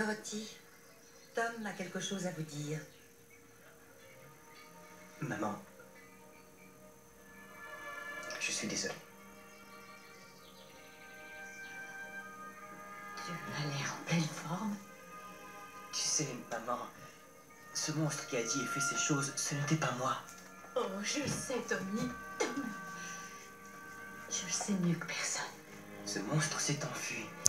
Dorothy, Tom a quelque chose à vous dire. Maman, je suis désolé. Tu as l'air en pleine forme. Tu sais, maman, ce monstre qui a dit et fait ces choses, ce n'était pas moi. Oh, je sais, Tommy. Tom. Je le sais mieux que personne. Ce monstre s'est enfui.